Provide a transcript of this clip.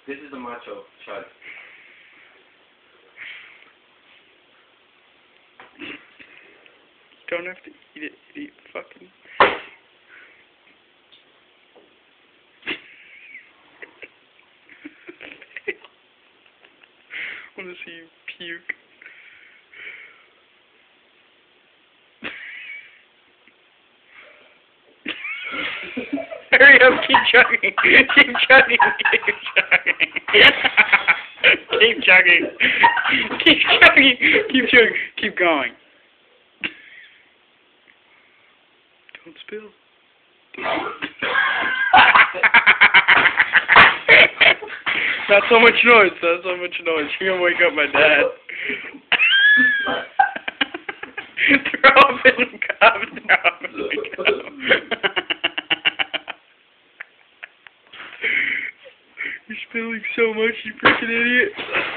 This is the macho chug. Don't have to eat it, idiot fucking. I want to see you puke. Hurry up, keep chugging. Keep chugging. Keep chugging. Keep chugging. Keep chugging. Keep chugging. Keep going. Don't spill. Not so much noise. Not so much noise. You're gonna wake up my dad. Throw up in the cup. Throw up in the cup. You're spilling so much, you freaking idiot.